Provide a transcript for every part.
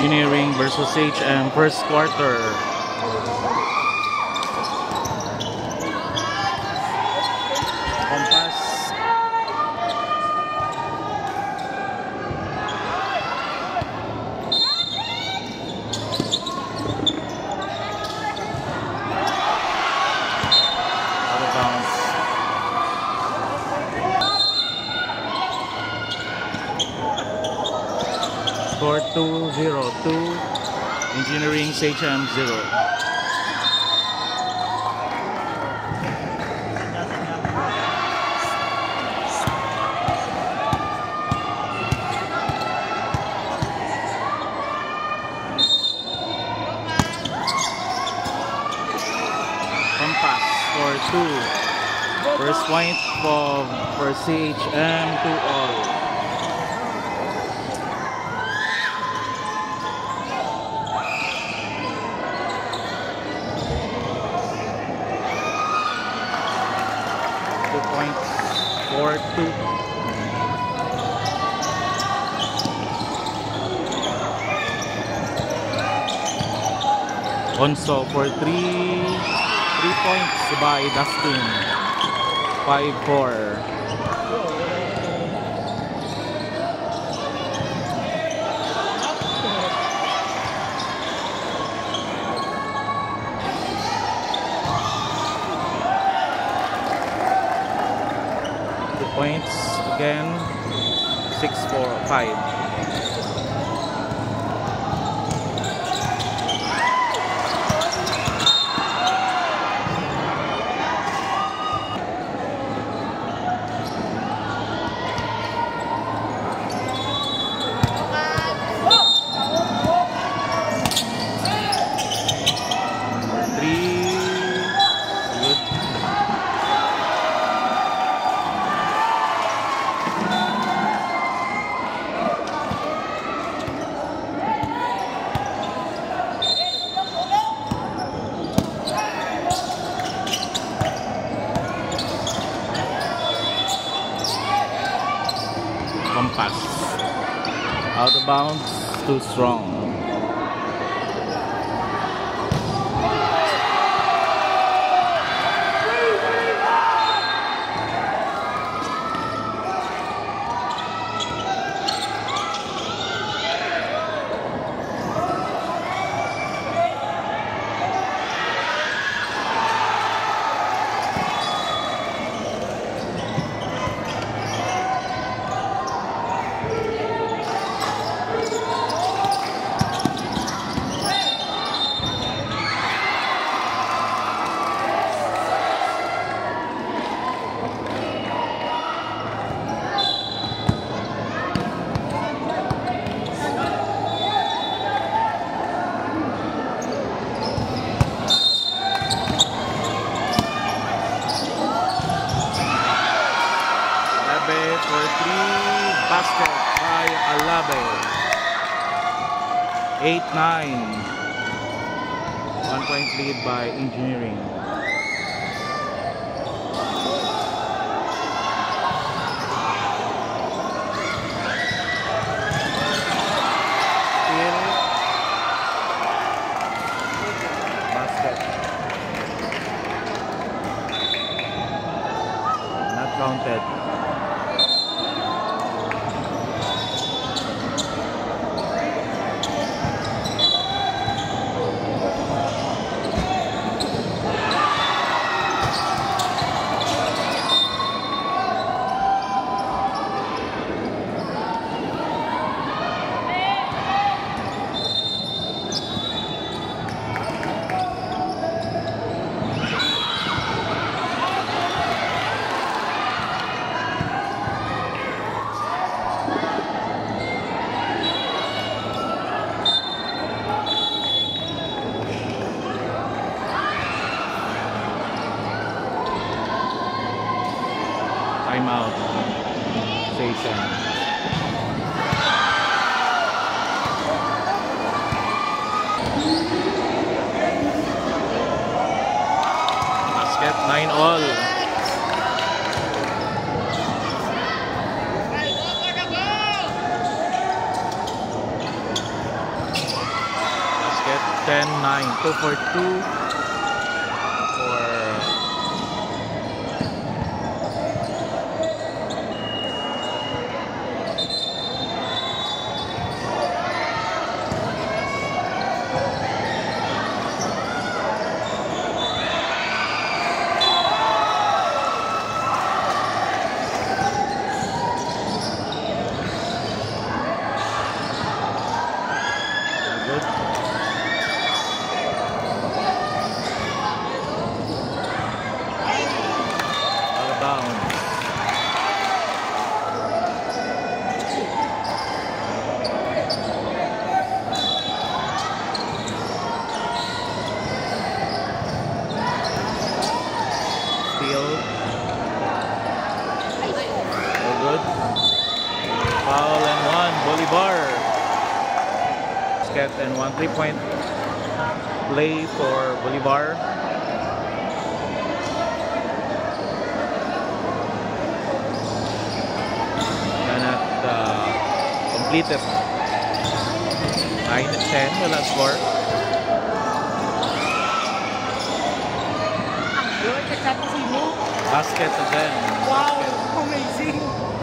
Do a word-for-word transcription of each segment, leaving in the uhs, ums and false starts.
Engineering versus C H M first quarter. Compass. Out of bounds. Score two zero. two Engineering C H M zero. Compass score two. First point for, for C H M two all. four two. Onso for three three points by Dustin. five four. Points again. Six four five. Compass out of bounds, too strong. For three, basket by Alabe. eight nine. One point lead by Engineering. Still basket. Not counted. Timeout. Station. Basket nine all. ten nine. two for two for and one three-point play for Bolivar. And at uh, completed nine ten, wala score. Basket again. Wow, amazing.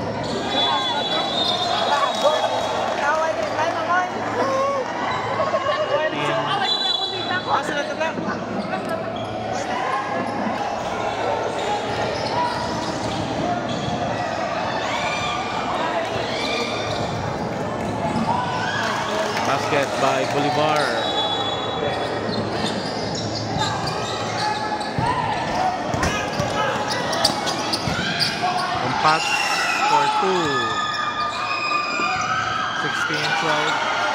Basket by Bolivar. And pass for two. sixteen twelve.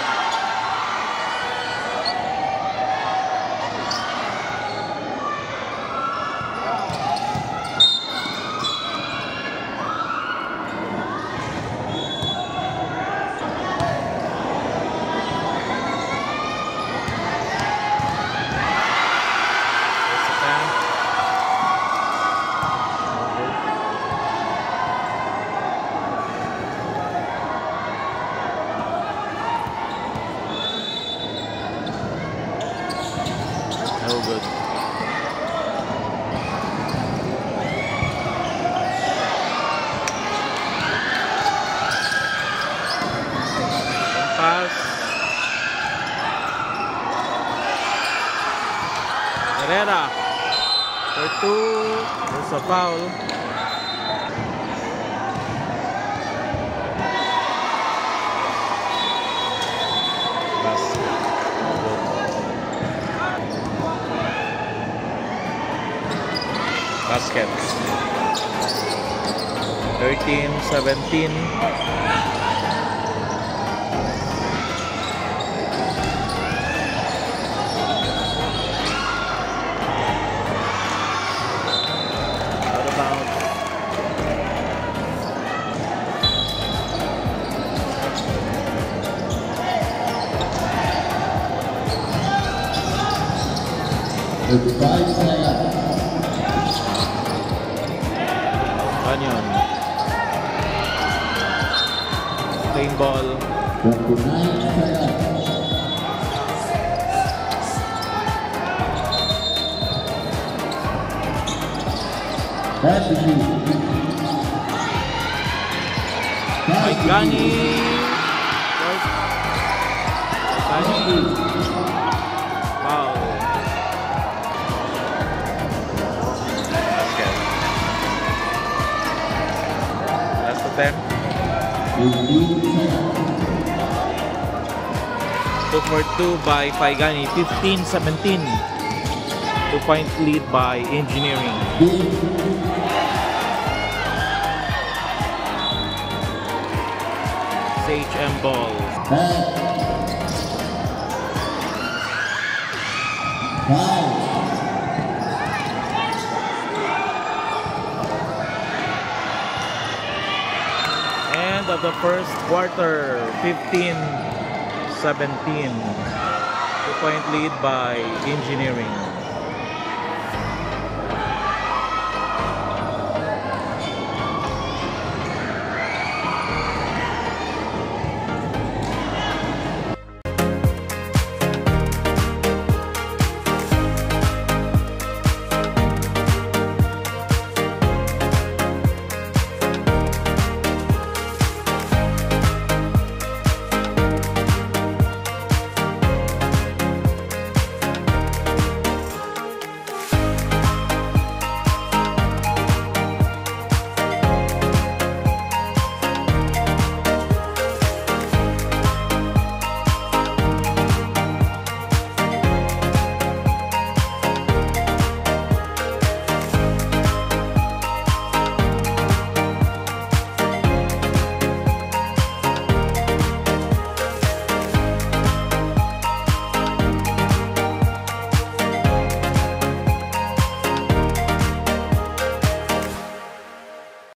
No good. Pass. Herrera. For two. There's a foul. Basket. thirteen seventeen. Out of bounds. Five seconds. Onion. Playing ball. twenty-nine seconds. That's the key. Gani. Gani. Wow. Them. two for two by Paigani, fifteen seventeen. Two point lead by Engineering. C H M ball. Five. Of the first quarter, fifteen seventeen. Two point lead by Engineering.